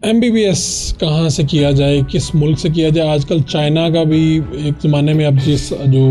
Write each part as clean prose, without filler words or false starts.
MBBS कहाँ से किया जाए, किस मुल्क से किया जाए? आजकल चाइना का भी एक ज़माने में, अब जिस जो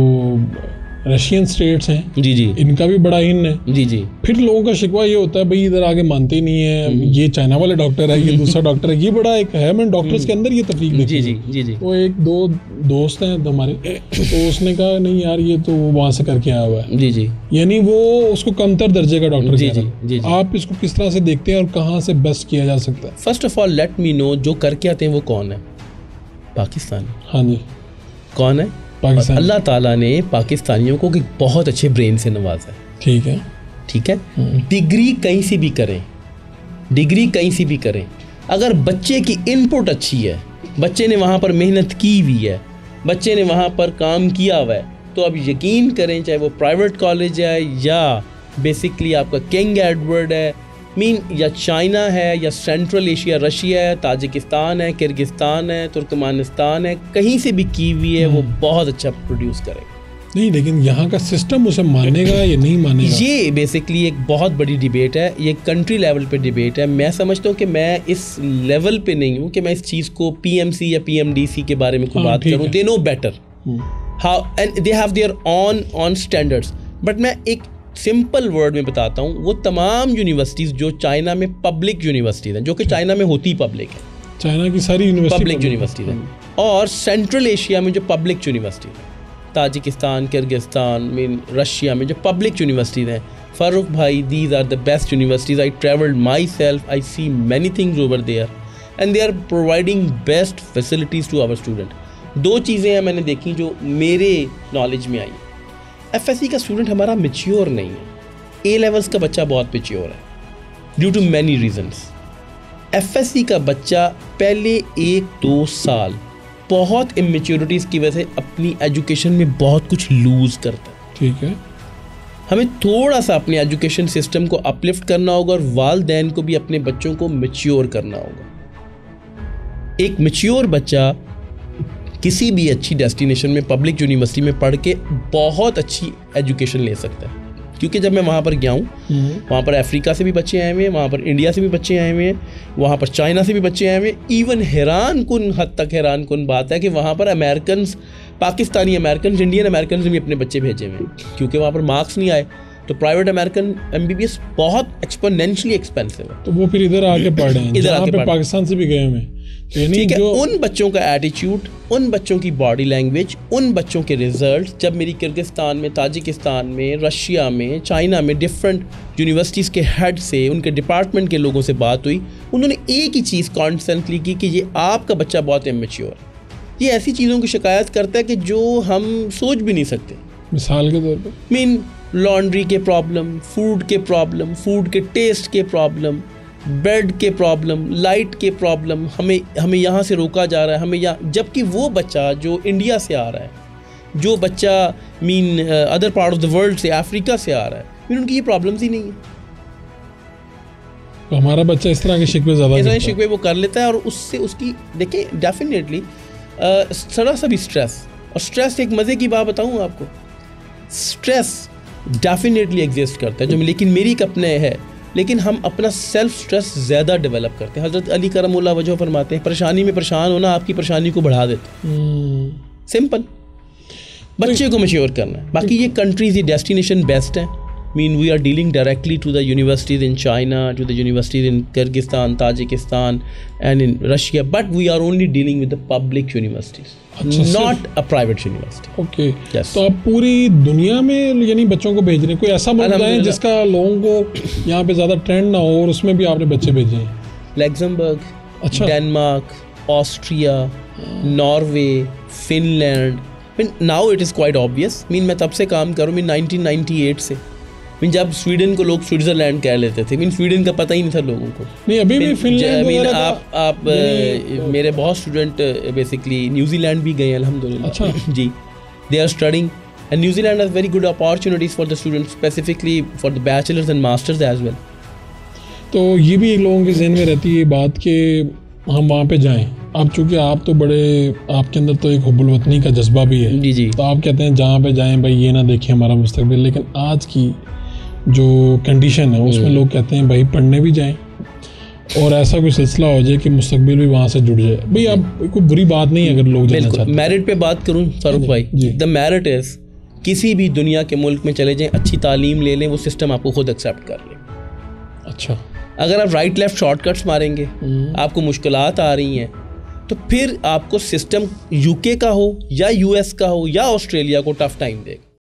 रशियन स्टेट्स हैं जी जी, इनका भी बड़ा इन है। जी जी, फिर लोगों का शिकवा ये होता है भाई इधर आगे मानते ही नहीं है, ये चाइना वाले डॉक्टर है, ये दूसरा डॉक्टर है। ये बड़ा एक है, मैंने डॉक्टर्स के अंदर ये तफरीक देखी। जी जी, जी जी, वो एक दो दोस्त हैं हमारे, तो उसने कहा नहीं यार ये तो वहाँ से करके आया हुआ है। जी जी, यानी वो उसको कमतर दर्जे का डॉक्टर जी कह रहा है। जी, जी जी। आप इसको किस तरह से देखते हैं और कहाँ से बेस्ट किया जा सकता है? First of all let me know, जो करके आते हैं वो कौन है? पाकिस्तान। हाँ जी, कौन है? पाकिस्तान। अल्लाह ताला ने पाकिस्तानियों को एक बहुत अच्छे ब्रेन से नवाजा है। ठीक है, ठीक है। डिग्री कहीं से भी करें, डिग्री कहीं से भी करें, अगर बच्चे की इनपुट अच्छी है, बच्चे ने वहाँ पर मेहनत की हुई है, बच्चे ने वहाँ पर काम किया हुआ है, तो अब यकीन करें चाहे वो प्राइवेट कॉलेज है या बेसिकली आपका किंग एडवर्ड है, या चाइना है या सेंट्रल एशिया, रशिया है, ताजिकिस्तान है, किर्गिस्तान है, तुर्कमानिस्तान है, कहीं से भी की हुई है, वो बहुत अच्छा प्रोड्यूस करेगा। नहीं लेकिन यहाँ का सिस्टम उसे मानेगा या नहीं मानेगा, ये बेसिकली एक बहुत बड़ी डिबेट है, ये कंट्री लेवल पे डिबेट है। मैं समझता हूँ कि मैं इस लेवल पे नहीं हूँ कि मैं इस चीज़ को PMC या PMDC के बारे में कोई बात करूँ। They know better how and they have their own standards. But मैं एक सिंपल वर्ड में बताता हूँ, वो तमाम यूनिवर्सिटीज़ जो चाइना में पब्लिक यूनिवर्सिटीज़ हैं, जो कि चाइना में होती पब्लिक है, चाइना की सारी यूनिवर्सिटी पब्लिक यूनिवर्सिटीज़ हैं, और सेंट्रल एशिया में जो पब्लिक यूनिवर्सिटी है, ताजिकिस्तान, किर्गिस्तान, रशिया में जो पब्लिक यूनिवर्सिटीज़ हैं, फ़ारूक भाई, these are the best universities. I travelled myself, I see many things over there and they are providing best facilities to our student. दो चीज़ें हैं मैंने देखी जो मेरे नॉलेज में आई। FSC का स्टूडेंट हमारा मैच्योर नहीं है, A लेवल्स का बच्चा बहुत मैच्योर है due to many reasons. FSC का बच्चा पहले 1-2 साल बहुत इमेच्योरिटीज़ की वजह से अपनी एजुकेशन में बहुत कुछ लूज़ करता है। ठीक है, हमें थोड़ा सा अपने एजुकेशन सिस्टम को अपलिफ्ट करना होगा और वालिदैन को भी अपने बच्चों को मैच्योर करना होगा। एक मैच्योर बच्चा किसी भी अच्छी डेस्टिनेशन में, पब्लिक यूनिवर्सिटी में पढ़ के बहुत अच्छी एजुकेशन ले सकता है। क्योंकि जब मैं वहाँ पर गया हूँ, वहाँ पर अफ्रीका से भी बच्चे आए हुए हैं, वहाँ पर इंडिया से भी बच्चे आए हुए हैं, वहाँ पर चाइना से भी बच्चे आए हुए हैं। इवन हैरान कुन हद तक हैरान कुन बात है कि वहाँ पर American, Pakistani American, Indian American ने भी अपने बच्चे भेजे हुए हैं, क्योंकि वहाँ पर मार्क्स नहीं आए। तो प्राइवेट अमेरिकन MBBS बहुत एक्सपोनेंशियली एक्सपेंसिव है, तो वो फिर इधर आके पढ़ रहे हैं, जहाँ पे पाकिस्तान से भी गए हुए हैं। ठीक है, उन बच्चों का एटीट्यूड, उन बच्चों की बॉडी लैंग्वेज, उन बच्चों के रिजल्ट, जब मेरी किर्गिस्तान में, ताजिकिस्तान में, रशिया में, चाइना में डिफरेंट यूनिवर्सिटीज़ के हेड से, उनके डिपार्टमेंट के लोगों से बात हुई, उन्होंने एक ही चीज़ कॉन्स्टेंटली की कि ये आपका बच्चा बहुत इमेच्योर है। ये ऐसी चीज़ों की शिकायत करता है कि जो हम सोच भी नहीं सकते। मिसाल के तौर पर लॉन्ड्री के प्रॉब्लम, फूड के प्रॉब्लम, फूड के टेस्ट के प्रॉब्लम, बेड के प्रॉब्लम, लाइट के प्रॉब्लम, हमें यहाँ से रोका जा रहा है, हमें यहाँ, जबकि वो बच्चा जो इंडिया से आ रहा है, जो बच्चा other part of the world से, अफ्रीका से आ रहा है, उनकी ये प्रॉब्लम्स ही नहीं है। तो हमारा बच्चा इस तरह के शिकवे ज़्यादा, इस तरह के शिकवे वो कर लेता है, और उससे उसकी देखें डेफिनेटली थोड़ा सा भी स्ट्रेस, और स्ट्रेस एक मज़े की बात बताऊँ आपको, स्ट्रेस डेफिनेटली एग्जिस्ट करता है, जो लेकिन मेरी एक अपने है, लेकिन हम अपना सेल्फ स्ट्रेस ज़्यादा डेवलप करते हैं। हज़रत अली करमुल्लाह वजह फरमाते हैं, परेशानी में परेशान होना आपकी परेशानी को बढ़ा देता है। सिंपल, बच्चे को मैच्योर करना है। बाकी ये कंट्रीज, ये डेस्टिनेशन बेस्ट है। We are dealing directly to the universities in China, to the universities in Kyrgyzstan, Tajikistan and in Russia, but we are only dealing with the public universities, not a private university. Okay, तो आप पूरी दुनिया में यानी बच्चों को भेज रहे हैं? कोई ऐसा मुल्क है जिसका लोगों को यहाँ पे ज़्यादा ट्रेंड ना हो और उसमें भी आपने बच्चे भेजे हैं? लग्जमबर्ग, अच्छा, Denmark, Austria, Norway, Finland. Now it is quite obvious. मैं तब से काम करूँ 1998 से। जब स्वीडन को लोग स्विट्जरलैंड कह लेते थे, स्वीडन का पता ही नहीं था लोगों को। नहीं, अभी भी फिनलैंड आप मेरे बहुत स्टूडेंट बेसिकली न्यूजीलैंड भी गए हैं अल्हम्दुलिल्लाह। अच्छा जी, they are studying and New Zealand has very good opportunities for the students, specifically for the bachelors and masters as well. तो ये भी लोगों के जहन में रहती है बात कि हम वहाँ पे जाएं। अब चूँकि आप तो बड़े, आपके अंदर तो एक हुब्बुल वतनी का जज्बा भी है। जी जी, तो आप कहते हैं जहाँ पे जाएं भाई ये ना देखें हमारा मुस्तकबिल, लेकिन आज की जो कंडीशन है उसमें लोग कहते हैं भाई पढ़ने भी जाएं और ऐसा कोई सिलसिला हो जाए कि मुस्तकबिल भी वहाँ से जुड़ जाए, भाई अब कोई बुरी बात नहीं है अगर लोग जाना बिल्कुल। चाहते हैं। मेरिट पे बात करूं फारूक भाई, जी। द मेरिट इज किसी भी दुनिया के मुल्क में चले जाएं, अच्छी तालीम ले लें, वो सिस्टम आपको खुद एक्सेप्ट कर ले। अच्छा। अगर आप राइट लेफ्ट शॉर्टकट्स मारेंगे, आपको मुश्किलात आ रही हैं, तो फिर आपको सिस्टम यूके का हो या यूएस का हो या ऑस्ट्रेलिया को टफ टाइम देगा।